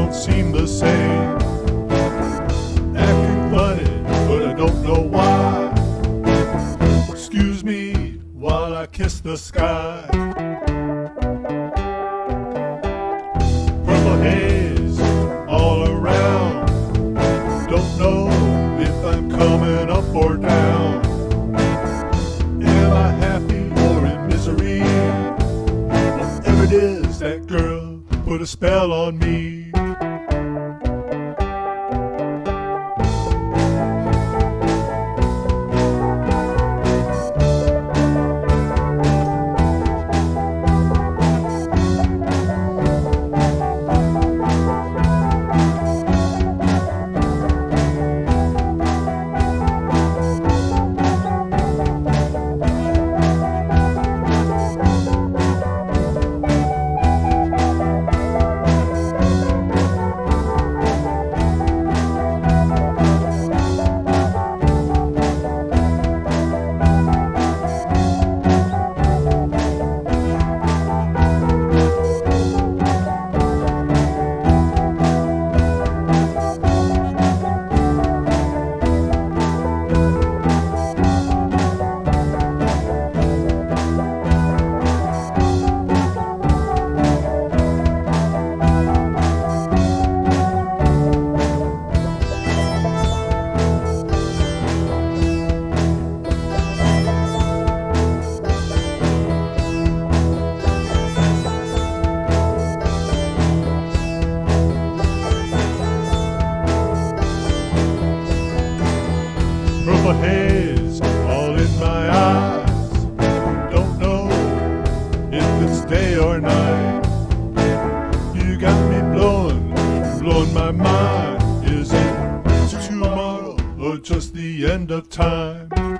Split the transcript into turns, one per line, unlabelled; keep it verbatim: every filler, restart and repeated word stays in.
don't seem the same. Acting funny, but I don't know why. Excuse me while I kiss the sky. Purple haze all around. Don't know if I'm coming up or down. Am I happy or in misery? Whatever it is, that girl put a spell on me. Purple haze all in my eyes. Don't know if it's day or night. You got me blowing, blowing my mind. Is it tomorrow or just the end of time?